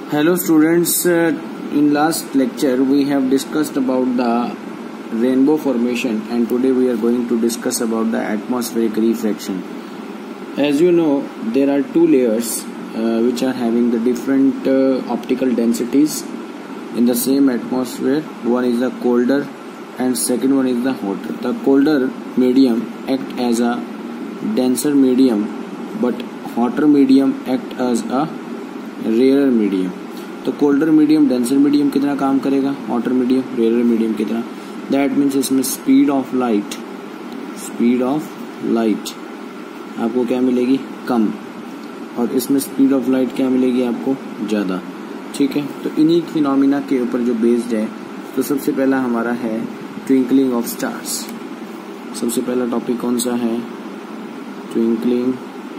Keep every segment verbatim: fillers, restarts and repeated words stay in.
Hello students, uh, in last lecture we have discussed about the rainbow formation and today we are going to discuss about the atmospheric refraction. As you know, there are two layers uh, which are having the different uh, optical densities in the same atmosphere. One is the colder and second one is the hotter. The colder medium act as a denser medium but hotter medium act as a rare medium. तो colder medium denser medium कितना काम करेगा, hotter medium rare medium कितना. That means इसमें speed of light speed of light आपको क्या मिलेगी, कम, और इसमें स्पीड ऑफ लाइट क्या मिलेगी आपको, ज़्यादा. ठीक है, तो इन्हीं फिनोमिना के ऊपर जो बेस्ड है, तो सबसे पहला हमारा है ट्विंकलिंग ऑफ स्टार्स. सबसे पहला टॉपिक कौन सा है, ट्विंकलिंग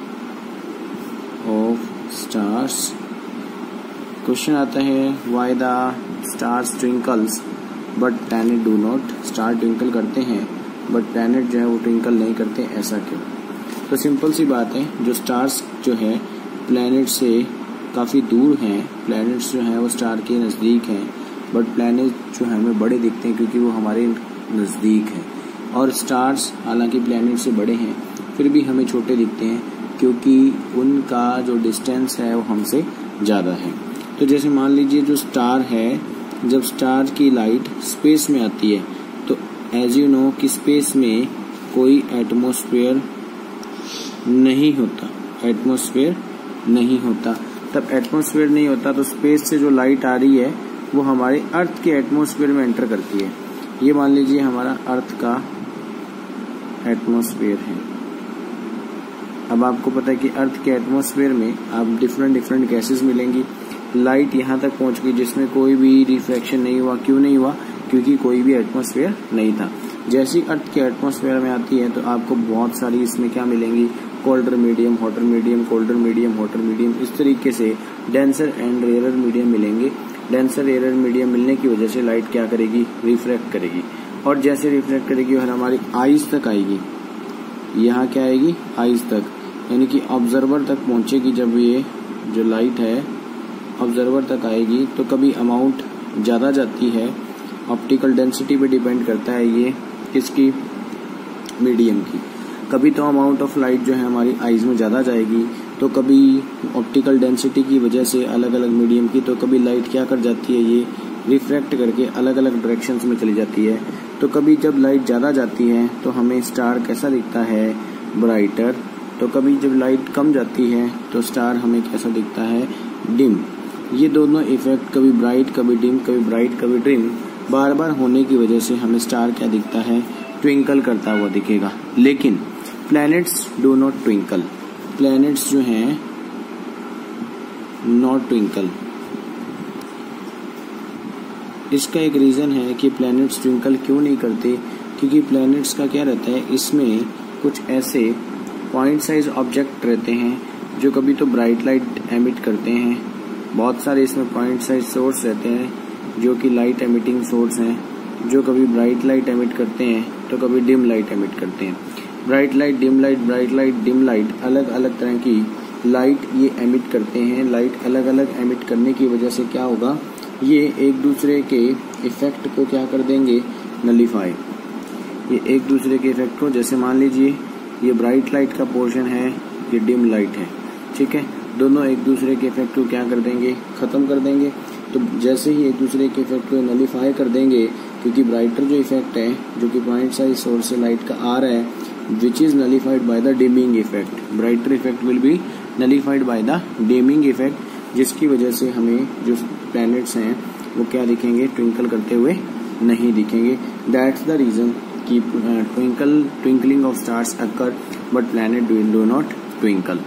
ऑफ स्टार्स. क्वेश्चन आता है why the stars twinkles but planet do not. Star twinkle करते हैं बट प्लैनेट जो है वो ट्विंकल नहीं करते, ऐसा क्यों. तो सिंपल सी बात है, जो स्टार्स जो है प्लैनेट से काफ़ी दूर हैं, प्लैनेट्स जो हैं वो स्टार के नज़दीक हैं, बट प्लैनेट जो है हमें बड़े दिखते हैं क्योंकि वो हमारे नज़दीक हैं. और स्टार्स हालांकि प्लैनेट से बड़े हैं फिर भी हमें छोटे दिखते हैं क्योंकि उनका जो डिस्टेंस है वो हमसे ज़्यादा है. तो जैसे मान लीजिए जो स्टार है, जब स्टार की लाइट स्पेस में आती है तो एज यू नो कि स्पेस में कोई एटमॉस्फेयर नहीं होता, एटमॉस्फेयर नहीं होता. तब एटमॉस्फेयर नहीं होता तो स्पेस से जो लाइट आ रही है वो हमारे अर्थ के एटमॉस्फेयर में एंटर करती है. ये मान लीजिए हमारा अर्थ का एटमॉस्फेयर है. अब आपको पता है कि अर्थ के एटमॉस्फेयर में आप डिफरेंट डिफरेंट गैसेस मिलेंगी. लाइट यहाँ तक पहुँच गई जिसमें कोई भी रिफ्रैक्शन नहीं हुआ. क्यों नहीं हुआ, क्योंकि कोई भी एटमॉस्फेयर नहीं था. जैसी अर्थ के एटमॉस्फेयर में आती है तो आपको बहुत सारी इसमें क्या मिलेंगी, colder medium, hotter medium, colder medium, hotter medium, इस तरीके से डेंसर एंड रेयर मीडियम मिलेंगे. डेंसर रेयर मीडियम मिलने की वजह से लाइट क्या करेगी, रिफ्रैक्ट करेगी. और जैसे रिफ्रैक्ट करेगी और हमारी आईज तक आएगी, यहाँ क्या आएगी, आईज तक, यानी कि ऑब्जर्वर तक पहुंचेगी. जब ये जो लाइट है ऑब्जर्वर तक आएगी तो कभी अमाउंट ज़्यादा जाती है, ऑप्टिकल डेंसिटी पे डिपेंड करता है ये किसकी, मीडियम की. कभी तो अमाउंट ऑफ लाइट जो है हमारी आईज में ज़्यादा जाएगी, तो कभी ऑप्टिकल डेंसिटी की वजह से अलग अलग मीडियम की, तो कभी लाइट क्या कर जाती है, ये रिफ्रैक्ट करके अलग अलग डायरेक्शंस में चली जाती है. तो कभी जब लाइट ज़्यादा जाती है तो हमें स्टार कैसा दिखता है, ब्राइटर. तो कभी जब लाइट कम जाती है तो स्टार हमें कैसा दिखता है, डिम. ये दोनों इफेक्ट कभी ब्राइट कभी डिम, कभी ब्राइट कभी डिम, बार बार होने की वजह से हमें स्टार क्या दिखता है, ट्विंकल करता हुआ दिखेगा. लेकिन planets do not twinkle. Planets जो हैं नॉट ट्विंकल. इसका एक रीज़न है कि प्लैनेट्स ट्विंकल क्यों नहीं करते, क्योंकि प्लैनेट्स का क्या रहता है, इसमें कुछ ऐसे पॉइंट साइज ऑब्जेक्ट रहते हैं जो कभी तो ब्राइट लाइट एमिट करते हैं. बहुत सारे इसमें पॉइंट साइज सोर्स रहते हैं जो कि लाइट एमिटिंग सोर्स हैं, जो कभी ब्राइट लाइट एमिट करते हैं तो कभी डिम लाइट एमिट करते हैं. Bright light, dim light, bright light, dim light, अलग अलग तरह की लाइट ये एमिट करते हैं. लाइट अलग अलग एमिट करने की वजह से क्या होगा, ये एक दूसरे के इफेक्ट को क्या कर देंगे, नलीफाई. ये एक दूसरे के इफेक्ट को, जैसे मान लीजिए ये ब्राइट लाइट का पोर्शन है, ये डिम लाइट है, ठीक है, दोनों एक दूसरे के इफेक्ट को क्या कर देंगे, खत्म कर देंगे. तो जैसे ही एक दूसरे के इफेक्ट को नलीफाई कर देंगे, क्योंकि ब्राइटर जो इफेक्ट है जो कि पॉइंट साइज सोर्स से लाइट का आ रहा है, which is nullified by the dimming effect. Brighter effect will be nullified by the dimming effect, जिसकी वजह से हमें जो प्लैनेट्स हैं वो क्या दिखेंगे, ट्विंकल करते हुए नहीं दिखेंगे. दैट्स द रीजन कि twinkle twinkling of stars occur but planet do not twinkle.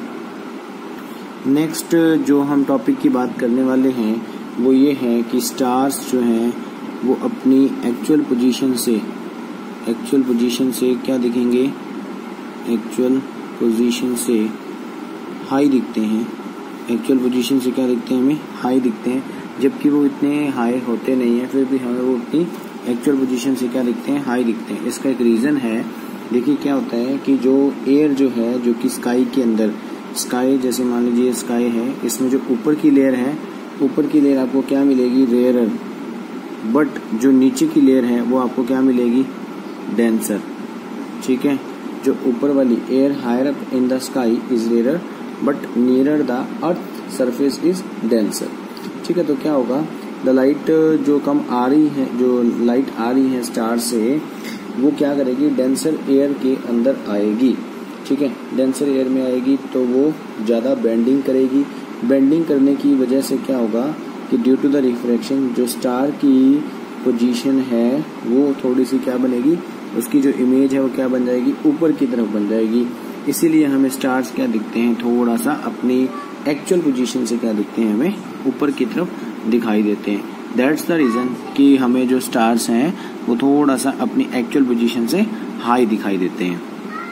Next जो हम टॉपिक की बात करने वाले हैं वो ये है कि स्टार्स जो हैं वो अपनी एक्चुअल पोजीशन से एक्चुअल पोजीशन से क्या दिखेंगे, एक्चुअल पोजीशन से हाई दिखते हैं. एक्चुअल पोजीशन से क्या दिखते हैं, हमें हाई दिखते हैं, जबकि वो इतने हाई होते नहीं हैं, फिर भी हमें वो अपनी एक्चुअल पोजीशन से क्या दिखते हैं, हाई दिखते हैं. इसका एक रीज़न है. देखिए क्या होता है कि जो एयर जो है जो कि स्काई के अंदर, स्काई जैसे मान लीजिए स्काई है, इसमें जो ऊपर की लेयर है ऊपर की लेयर आपको क्या मिलेगी, रेयरर, बट जो नीचे की लेयर है वो आपको क्या मिलेगी, डेंसर। ठीक है, जो ऊपर वाली air higher up in the sky is rarer but nearer the earth surface is denser. ठीक है, तो क्या होगा, द लाइट जो कम आ रही है, जो लाइट आ रही है स्टार से, वो क्या करेगी, डेंसर एयर के अंदर आएगी। ठीक है, डेंसर एयर में आएगी तो वो ज़्यादा बेंडिंग करेगी। बेंडिंग करने की वजह से क्या होगा कि ड्यू टू द रिफ्रैक्शन जो स्टार की पोजीशन है वो थोड़ी सी क्या बनेगी, उसकी जो इमेज है वो क्या बन जाएगी, ऊपर की तरफ बन जाएगी। इसीलिए हमें स्टार्स क्या दिखते हैं, थोड़ा सा अपनी एक्चुअल पोजीशन से क्या दिखते हैं, हमें ऊपर की तरफ दिखाई देते हैं। दैट्स द रीज़न कि हमें जो स्टार्स हैं वो थोड़ा सा अपनी एक्चुअल पोजीशन से हाई दिखाई देते हैं।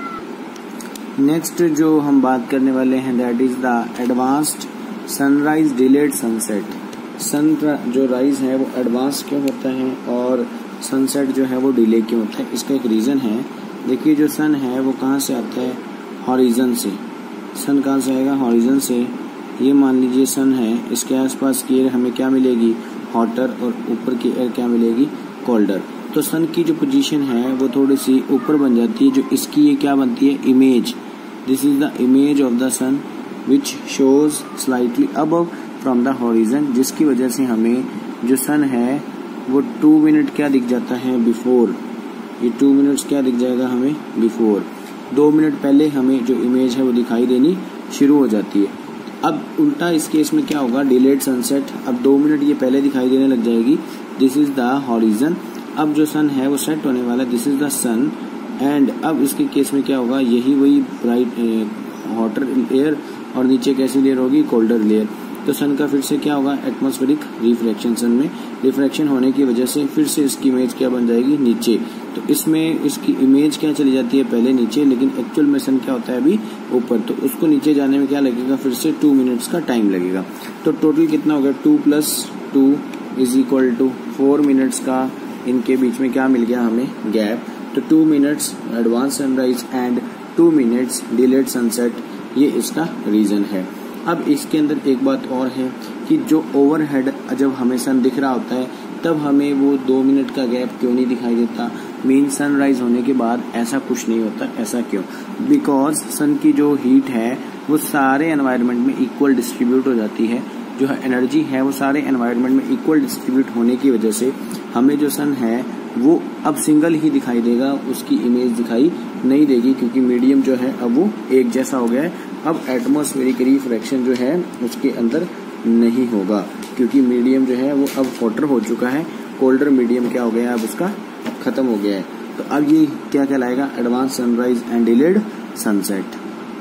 नेक्स्ट जो हम बात करने वाले हैं that is the advanced sunrise delayed sunset. Sun जो राइज है वो एडवांस क्यों होता है और सनसेट जो है वो डिले क्यों होता है, इसका एक रीज़न है। देखिए, जो सन है वो कहाँ से आता है, हॉरिजन से। सन कहाँ से आएगा, हॉरिजन से। ये मान लीजिए सन है, इसके आसपास की एयर हमें क्या मिलेगी, हॉटर, और ऊपर की एयर क्या मिलेगी, कोल्डर। तो सन की जो पोजीशन है वो थोड़ी सी ऊपर बन जाती है, जो इसकी ये क्या बनती है, image. This is the image of the sun which shows slightly above from the horizon, जिसकी वजह से हमें जो सन है वो टू मिनट क्या दिख जाता है, बिफोर। ये टू मिनट्स क्या दिख जाएगा हमें, बिफोर। दो मिनट पहले हमें जो इमेज है वो दिखाई देनी शुरू हो जाती है। अब उल्टा इस केस में क्या होगा, डिलेड सनसेट। अब दो मिनट ये पहले दिखाई देने लग जाएगी, दिस इज द हॉरिजन। अब जो सन है वो सेट होने वाला है, this is the sun. And अब इसके केस में क्या होगा, यही वही ब्राइट हॉटर एयर और नीचे कैसी लेयर होगी, कोल्डर लेयर। तो सन का फिर से क्या होगा, एटमॉस्फेरिक रिफ्रैक्शन। सन में रिफ्रैक्शन होने की वजह से फिर से इसकी इमेज क्या बन जाएगी, नीचे। तो इसमें इसकी इमेज क्या चली जाती है, पहले नीचे, लेकिन एक्चुअल में सन क्या होता है अभी ऊपर। तो उसको नीचे जाने में क्या लगेगा, फिर से टू मिनट्स का टाइम लगेगा। तो टोटल कितना होगा, two plus two is equal to four minutes का इनके बीच में क्या मिल गया हमें, गैप। तो two minutes advance sunrise and two minutes delayed sunset, ये इसका रीजन है। अब इसके अंदर एक बात और है कि जो ओवरहेड जब हमें सन दिख रहा होता है तब हमें वो दो मिनट का गैप क्यों नहीं दिखाई देता, मीन सनराइज होने के बाद ऐसा कुछ नहीं होता। ऐसा क्यों, बिकॉज सन की जो हीट है वो सारे एनवायरनमेंट में इक्वल डिस्ट्रीब्यूट हो जाती है। जो एनर्जी है वो सारे एनवायरनमेंट में इक्वल डिस्ट्रीब्यूट होने की वजह से हमें जो सन है वो अब सिंगल ही दिखाई देगा, उसकी इमेज दिखाई नहीं देगी, क्योंकि मीडियम जो है अब वो एक जैसा हो गया है। अब एटमॉस्फेरिक रिफ्रैक्शन जो है उसके अंदर नहीं होगा, क्योंकि मीडियम जो है वो अब हॉटर हो चुका है, कोल्डर मीडियम क्या हो गया, अब उसका खत्म हो गया है। तो अब ये क्या कहलाएगा, advance sunrise and delayed sunset.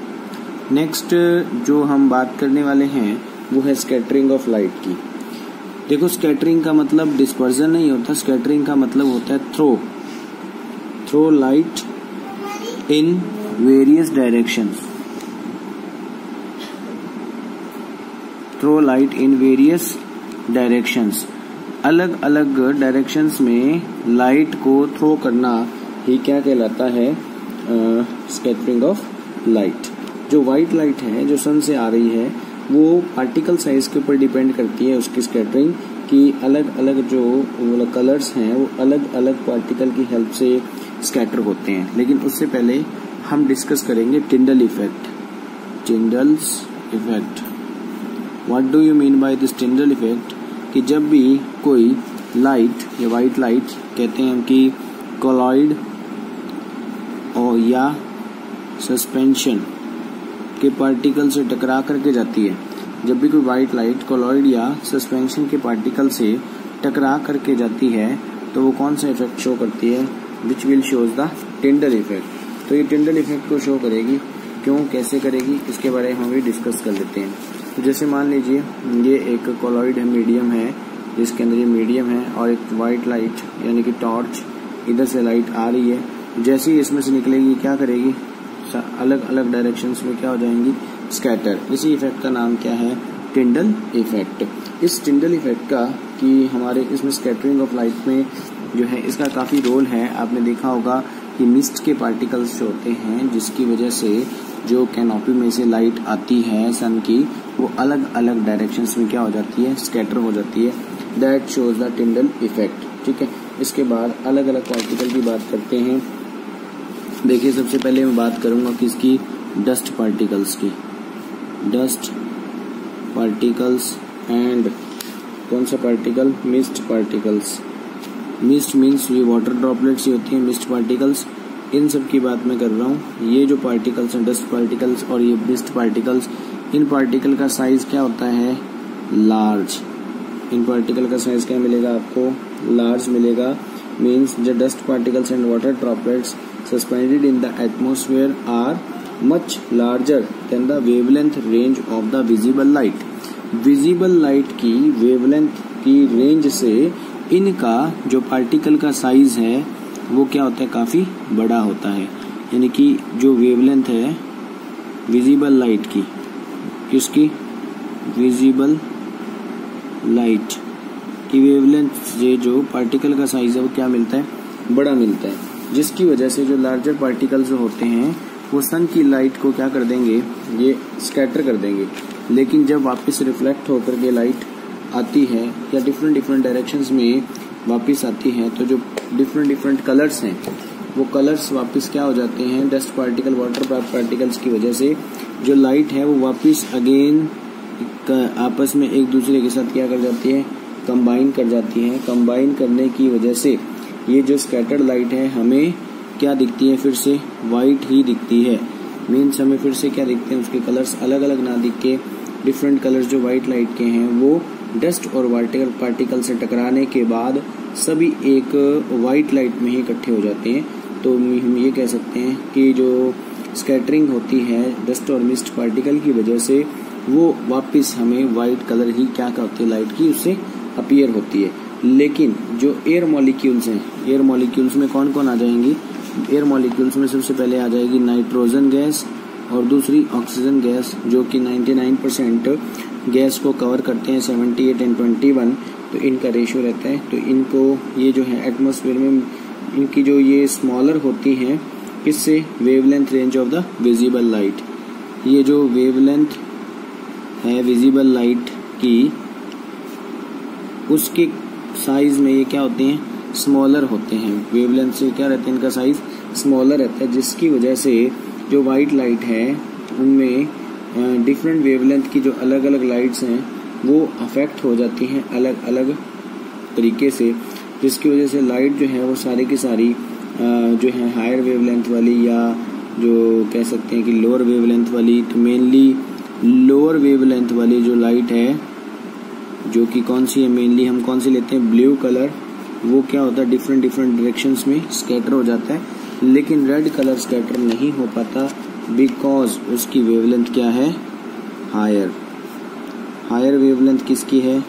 Next जो हम बात करने वाले हैं वो है स्कैटरिंग ऑफ लाइट की। देखो, स्कैटरिंग का मतलब डिस्पर्जन नहीं होता, स्कैटरिंग का मतलब होता है throw throw light in various directions throw light in various directions अलग अलग डायरेक्शंस में लाइट को थ्रो करना ही क्या कहलाता है, स्कैटरिंग ऑफ लाइट। जो व्हाइट लाइट है जो सन से आ रही है वो पार्टिकल साइज के ऊपर डिपेंड करती है उसकी स्कैटरिंग की। अलग अलग जो कलर्स हैं वो अलग अलग पार्टिकल की हेल्प से स्कैटर होते हैं। लेकिन उससे पहले हम डिस्कस करेंगे Tyndall effect. Tyndall's effect, what do you mean by this Tyndall effect, कि जब भी कोई लाइट या वाइट लाइट कहते हैं कि कोलॉइड और या सस्पेंशन के पार्टिकल से टकरा करके जाती है, जब भी कोई वाइट लाइट कोलॉइड या सस्पेंशन के पार्टिकल से टकरा करके जाती है तो वो कौन सा इफेक्ट शो करती है, which will shows the Tyndall effect. तो ये टिंडल इफेक्ट को शो करेगी, क्यों कैसे करेगी इसके बारे में हम भी डिस्कस कर लेते हैं। तो जैसे मान लीजिए ये एक कोलॉइड है, मीडियम है, जिसके अंदर ये मीडियम है और एक वाइट लाइट यानी कि टॉर्च, इधर से लाइट आ रही है, जैसे ही इसमें से निकलेगी क्या करेगी, अलग अलग डायरेक्शंस में क्या हो जाएंगी, स्कैटर। इसी इफेक्ट का नाम क्या है, टिंडल इफेक्ट। इस टिंडल इफेक्ट का कि हमारे इसमें स्कैटरिंग ऑफ लाइट में जो है इसका काफ़ी रोल है। आपने देखा होगा कि मिस्ट के पार्टिकल्स जो होते हैं जिसकी वजह से जो कैनोपी में से लाइट आती है सन की वो अलग अलग डायरेक्शंस में क्या हो जाती है, स्कैटर हो जाती है। That shows the Tyndall effect. ठीक है, इसके बाद अलग अलग पार्टिकल की बात करते हैं। देखिए सबसे पहले मैं बात करूंगा किसकी, डस्ट पार्टिकल्स की। डस्ट पार्टिकल्स एंड कौन सा particle, mist particles. Mist means ये वाटर ड्रॉपलेट्स ही होती हैं मिस्ट पार्टिकल्स, इन सब की बात मैं कर रहा हूँ। ये जो पार्टिकल्स हैं डस्ट पार्टिकल्स और ये मिस्ट पार्टिकल्स, इन पार्टिकल का साइज क्या होता है, लार्ज। इन पार्टिकल का साइज क्या मिलेगा आपको, लार्ज मिलेगा। Means the dust particles and water droplets suspended in the atmosphere are much larger than the wavelength range of the visible light. Visible light की वेवलेंथ की रेंज से इनका जो पार्टिकल का साइज है वो क्या होता है, काफी बड़ा होता है। यानी कि जो वेवलेंथ है विजिबल लाइट की, किसकी, विजिबल लाइट की वेवलेंथ से जो पार्टिकल का साइज है वो क्या मिलता है, बड़ा मिलता है, जिसकी वजह से जो लार्जर पार्टिकल्स होते हैं वो सन की लाइट को क्या कर देंगे, ये स्कैटर कर देंगे। लेकिन जब वापस रिफ्लेक्ट होकर के लाइट आती है या डिफरेंट डिफरेंट डायरेक्शंस में वापस आती है तो जो डिफरेंट डिफरेंट कलर्स हैं वो कलर्स वापस क्या हो जाते हैं, डस्ट पार्टिकल वाटर पार्टिकल्स की वजह से जो लाइट है वो वापस अगेन आपस में एक दूसरे के साथ क्या कर जाती है, कंबाइन कर जाती है। कंबाइन करने की वजह से ये जो स्कैटर्ड लाइट है हमें क्या दिखती है, फिर से वाइट ही दिखती है। मीन्स हमें फिर से क्या दिखते हैं, उसके कलर्स अलग अलग ना दिख के डिफरेंट कलर्स जो व्हाइट लाइट के हैं वो डस्ट और वाटर पार्टिकल से टकराने के बाद सभी एक व्हाइट लाइट में ही इकट्ठे हो जाते हैं। तो हम ये कह सकते हैं कि जो स्कैटरिंग होती है डस्ट और मिस्ट पार्टिकल की वजह से वो वापस हमें व्हाइट कलर ही क्या करती है, लाइट की उससे अपीयर होती है। लेकिन जो एयर मॉलिक्यूल्स हैं, एयर मॉलिक्यूल्स में कौन कौन आ जाएंगी, एयर मॉलिक्यूल्स में सबसे पहले आ जाएगी नाइट्रोजन गैस और दूसरी ऑक्सीजन गैस, जो कि निन्यानवे परसेंट गैस को कवर करते हैं, अठहत्तर एंड इक्कीस। तो इनका रेशियो रहता है। तो इनको ये जो है एटमॉस्फेयर में इनकी जो ये स्मॉलर होती हैं, किससे, wavelength range of the visible light. ये जो वेवलेंथ है विजिबल लाइट की, उसके साइज में ये क्या होते हैं, स्मॉलर होते हैं। वेवलेंथ से क्या रहता है, इनका साइज स्मॉलर रहता है, जिसकी वजह से जो वाइट लाइट है उनमें डिफरेंट वेवलेंथ की जो अलग अलग लाइट्स हैं वो अफेक्ट हो जाती हैं अलग अलग तरीके से, जिसकी वजह से लाइट जो है वो सारी की सारी जो है हायर वेवलेंथ वाली या जो कह सकते हैं कि लोअर वेवलेंथ वाली, तो मेनली लोअर वेवलेंथ वाली जो लाइट है जो कि कौन सी है, मेनली हम कौन सी लेते हैं, ब्लू कलर, वो क्या होता है डिफरेंट डिफरेंट डायरेक्शंस में स्कैटर हो जाता है। लेकिन रेड कलर स्कैटर नहीं हो पाता बिकॉज उसकी वेवलेंथ क्या है, हायर। हायर वेवलेंथ किसकी है,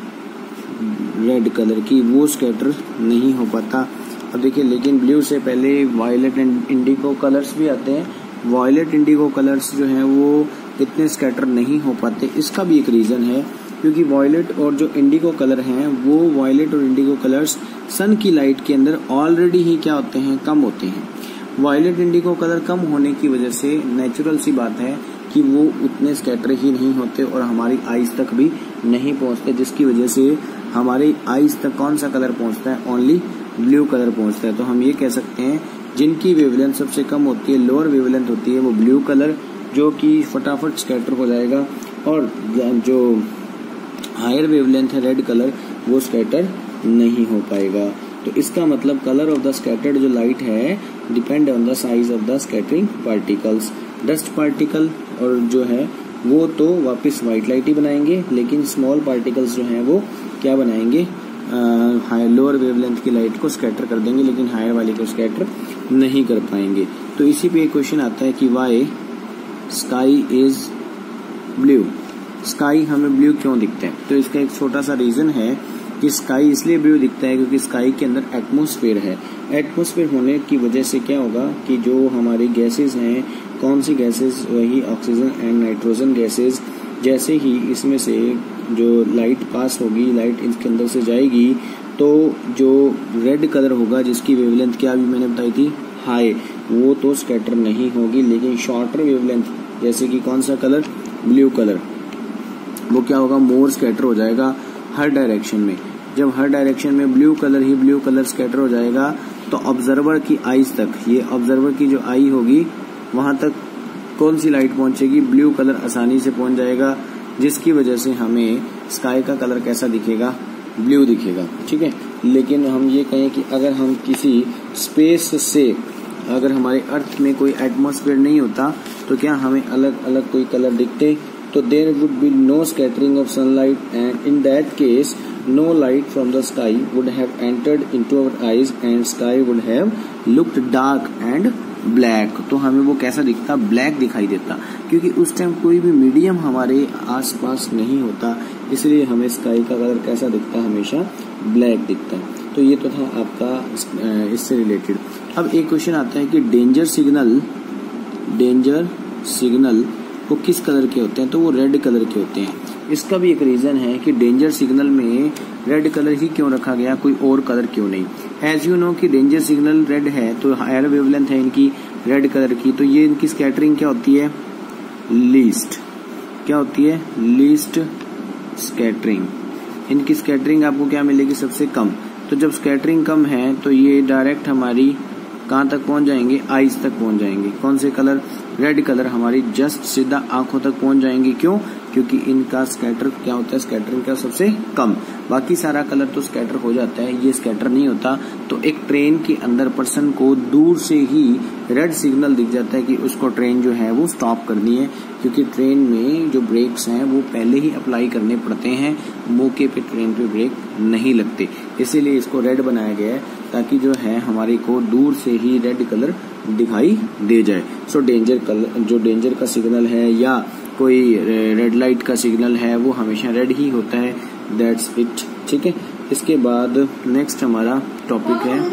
रेड कलर की, वो स्कैटर नहीं हो पाता। अब देखिए, लेकिन ब्लू से पहले वायलेट एंड इंडिगो कलर्स भी आते हैं। वायलेट इंडिगो कलर्स जो हैं वो इतने स्कैटर नहीं हो पाते। इसका भी एक रीजन है, क्योंकि वायलेट और जो इंडिगो कलर हैं वो वायलेट और इंडिगो कलर्स सन की लाइट के अंदर ऑलरेडी ही क्या होते हैं, कम होते हैं। वायलेट इंडिगो कलर कम होने की वजह से नेचुरल सी बात है कि वो उतने स्कैटर ही नहीं होते और हमारी आईज तक भी नहीं पहुंचते, जिसकी वजह से हमारी आईज तक कौन सा कलर पहुंचता है, ओनली ब्लू कलर पहुंचता है। तो हम ये कह सकते हैं जिनकी वेवलेंथ सबसे कम होती है, लोअर वेवलेंथ होती है, वो ब्लू कलर जो कि फटाफट स्कैटर हो जाएगा, और जो हायर वेवलेंथ है रेड कलर, वो स्कैटर नहीं हो पाएगा। तो इसका मतलब कलर ऑफ द स्कैटर्ड जो लाइट है depend on the size of the scattering particles. Dust particle और जो है वो तो वापस व्हाइट लाइट ही बनाएंगे, लेकिन स्मॉल पार्टिकल्स जो हैं वो क्या बनाएंगे, हायर लोअर वेवलेंथ की लाइट को स्कैटर कर देंगे, लेकिन हायर वाली को स्कैटर नहीं कर पाएंगे। तो इसी पे एक क्वेश्चन आता है कि why sky is blue, sky हमें ब्लू क्यों दिखता है। तो इसका एक छोटा सा रीजन है कि स्काई इसलिए ब्लू दिखता है क्योंकि स्काई के अंदर एटमॉस्फेयर है। एटमॉस्फेयर होने की वजह से क्या होगा कि जो हमारी गैसेस हैं, कौन सी गैसेस, वही ऑक्सीजन एंड नाइट्रोजन गैसेस, जैसे ही इसमें से जो लाइट पास होगी, लाइट इसके अंदर से जाएगी, तो जो रेड कलर होगा जिसकी वेवलेंथ क्या अभी मैंने बताई थी, हाई, वो तो स्कैटर नहीं होगी। लेकिन शॉर्टर वेवलेंथ जैसे कि कौन सा कलर, ब्लू कलर, वो क्या होगा, मोर स्कैटर हो जाएगा हर डायरेक्शन में। जब हर डायरेक्शन में ब्लू कलर ही ब्लू कलर स्कैटर हो जाएगा तो ऑब्जर्वर की आईज तक, ये ऑब्जर्वर की जो आई होगी वहां तक कौन सी लाइट पहुंचेगी, ब्लू कलर आसानी से पहुंच जाएगा, जिसकी वजह से हमें स्काई का कलर कैसा दिखेगा, ब्लू दिखेगा। ठीक है। लेकिन हम ये कहें कि अगर हम किसी स्पेस से, अगर हमारे अर्थ में कोई एटमॉस्फेयर नहीं होता तो क्या हमें अलग अलग कोई कलर दिखते, तो there would be no scattering of sunlight and in that case no light from the sky would have entered into our eyes and sky would have looked dark and black। तो हमें वो कैसा दिखता, black दिखाई देता, क्योंकि उस time कोई भी मीडियम हमारे आसपास नहीं होता, इसलिए हमें स्काई का कलर कैसा दिखता, हमेशा ब्लैक दिखता है। तो ये तो था आपका इससे रिलेटेड। अब एक क्वेश्चन आता है कि डेंजर सिग्नल, डेंजर सिग्नल वो किस कलर के होते हैं, तो वो रेड कलर के होते हैं। इसका भी एक रीजन है कि डेंजर सिग्नल में रेड कलर ही क्यों रखा गया, कोई और कलर क्यों नहीं। एज यू नो कि डेंजर सिग्नल रेड है तो हायर वेवलेंथ है इनकी रेड कलर की, तो ये इनकी स्कैटरिंग क्या होती है, लीस्ट, क्या होती है, लीस्ट स्कैटरिंग। इनकी स्कैटरिंग आपको क्या मिलेगी, सबसे कम। तो जब स्कैटरिंग कम है तो ये डायरेक्ट हमारी कहाँ तक पहुंच जाएंगे, आईज तक पहुंच जाएंगे। कौन से कलर, रेड कलर हमारी जस्ट सीधा आंखों तक पहुंच जाएंगे। क्यों, क्योंकि इनका स्कैटर क्या होता है, स्कैटरिंग का सबसे कम। बाकी सारा कलर तो स्कैटर हो जाता है, ये स्कैटर नहीं होता। तो एक ट्रेन के अंदर पर्सन को दूर से ही रेड सिग्नल दिख जाता है कि उसको ट्रेन जो है वो स्टॉप करनी है, क्योंकि ट्रेन में जो ब्रेक्स हैं वो पहले ही अप्लाई करने पड़ते हैं, मौके पे ट्रेन पे ब्रेक नहीं लगते, इसीलिए इसको रेड बनाया गया है ताकि जो है हमारे को दूर से ही रेड कलर दिखाई दे जाए। सो डेंजर कलर, जो डेंजर का सिग्नल है या कोई रेड लाइट का सिग्नल है वो हमेशा रेड ही होता है। That's it. ठीक है। इसके बाद नेक्स्ट हमारा टॉपिक है,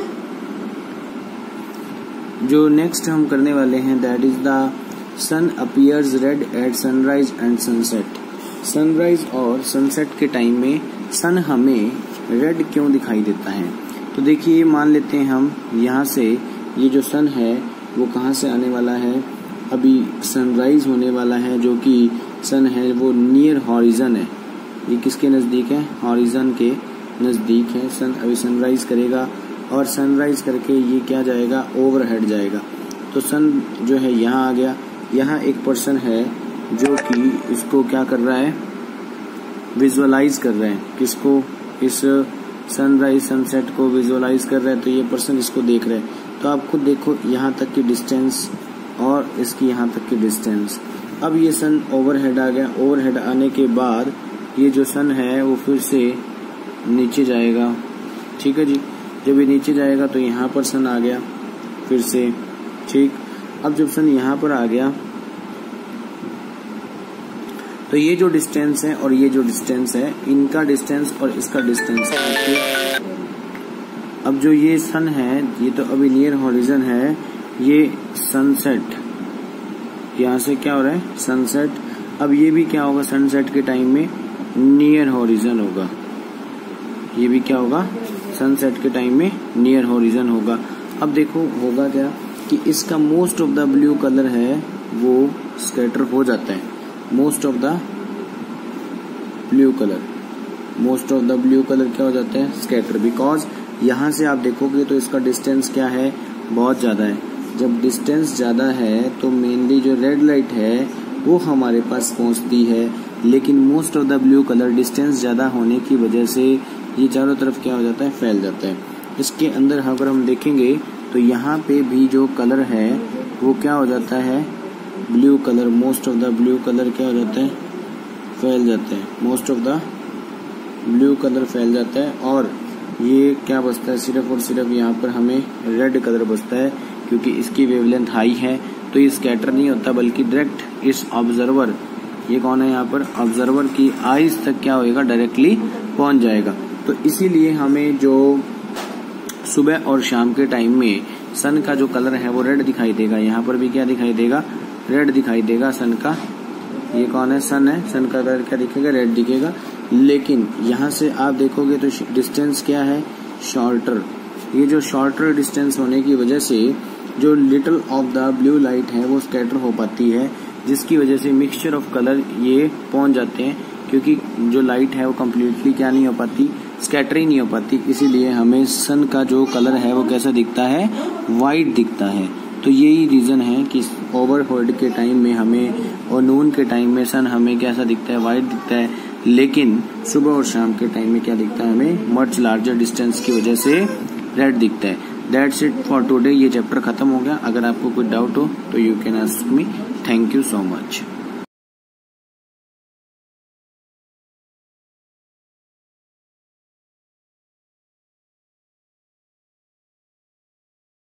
जो नेक्स्ट हम करने वाले हैं, that is the sun appears red at sunrise and sunset. Sunrise और सनसेट के टाइम में सन हमें रेड क्यों दिखाई देता है। तो देखिए, मान लेते हैं हम यहाँ से, ये जो सन है वो कहाँ से आने वाला है, अभी सनराइज होने वाला है, जो कि सन है वो नियर हॉरिजन है। ये किसके नज़दीक है, हॉरिजन के नज़दीक है। सन अभी सनराइज करेगा और सनराइज करके ये क्या जाएगा, ओवरहेड जाएगा। तो सन जो है यहाँ आ गया। यहाँ एक पर्सन है जो कि इसको क्या कर रहा है, विजुअलाइज कर रहे हैं, किसको, इस सनराइज सनसेट को विजुअलाइज कर रहे हैं। तो ये पर्सन इसको देख रहे हैं। तो आप खुद देखो यहाँ तक की डिस्टेंस और इसकी यहाँ तक की डिस्टेंस। अब ये सन ओवरहेड आ गया। ओवरहेड आने के बाद ये जो सन है वो फिर से नीचे जाएगा। ठीक है जी। जब ये नीचे जाएगा तो यहाँ पर सन आ गया फिर से। ठीक। अब जब सन यहाँ पर आ गया तो ये जो डिस्टेंस है और ये जो डिस्टेंस है, इनका डिस्टेंस और इसका डिस्टेंस है। अब जो ये सन है ये तो अभी नियर हॉरिजन है, ये सनसेट, यहाँ से क्या हो रहा है, सनसेट। अब ये भी क्या होगा, सनसेट के टाइम में नियर हॉरिजन होगा। ये भी क्या होगा, सनसेट के टाइम में नियर हॉरिजन होगा। अब देखो होगा क्या कि इसका most of the blue colour है वो स्कैटर हो जाता है। Most of the blue colour, most of the blue colour क्या हो जाता है, स्कैटर। बिकॉज यहाँ से आप देखोगे तो इसका डिस्टेंस क्या है, बहुत ज्यादा है। जब डिस्टेंस ज्यादा है तो मेनली जो रेड लाइट है वो हमारे पास पहुंचती है, लेकिन most of the blue colour distance ज्यादा होने की वजह से ये चारों तरफ क्या हो जाता है, फैल जाता है। इसके अंदर अगर हम देखेंगे तो यहाँ पे भी जो कलर है वो क्या हो जाता है, blue colour. Most of the blue colour क्या हो जाता है, फैल जाता है। Most of the blue colour फैल जाता है और ये क्या बचता है, सिर्फ और सिर्फ यहाँ पर हमें रेड कलर बचता है, क्योंकि इसकी वेवलेंथ हाई है। तो ये स्कैटर नहीं होता बल्कि डायरेक्ट इस ऑब्जर्वर, ये कौन है यहाँ पर, ऑब्जर्वर की आईज तक क्या होएगा, डायरेक्टली पहुंच जाएगा। तो इसीलिए हमें जो सुबह और शाम के टाइम में सन का जो कलर है वो रेड दिखाई देगा। यहाँ पर भी क्या दिखाई देगा, रेड दिखाई देगा सन का। ये कौन है, सन है, सन का कलर क्या दिखेगा, रेड दिखेगा। लेकिन यहाँ से आप देखोगे तो डिस्टेंस क्या है, शॉर्टर। ये जो शॉर्टर डिस्टेंस होने की वजह से जो little of the blue light है वो स्कैटर हो पाती है, जिसकी वजह से मिक्सचर ऑफ कलर ये पहुंच जाते हैं, क्योंकि जो लाइट है वो कम्प्लीटली क्या नहीं हो पाती, स्कैटर ही नहीं हो पाती। इसीलिए हमें सन का जो कलर है वो कैसा दिखता है, वाइट दिखता है। तो यही रीज़न है कि ओवरहेड के टाइम में हमें और नून के टाइम में सन हमें कैसा दिखता है, वाइट दिखता है, लेकिन सुबह और शाम के टाइम में क्या दिखता है, हमें मच लार्जर डिस्टेंस की वजह से रेड दिखता है। That's it for today. ये चैप्टर खत्म हो गया। अगर आपको कोई डाउट हो तो you can ask me. Thank you so much.